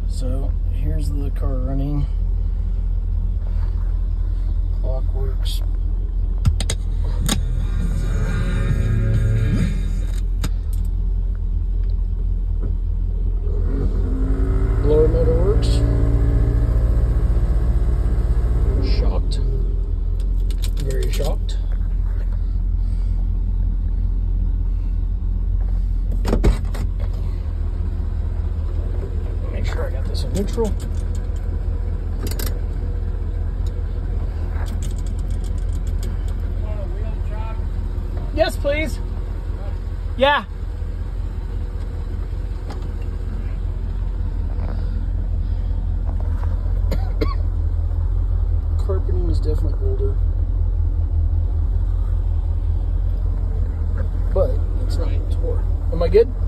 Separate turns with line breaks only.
So here's the car running. Clock works. Blower motor works. Shocked. Very shocked. Make sure I got this in neutral. Yes, please. Yeah. Carpeting is definitely older, but it's not tore. Am I good?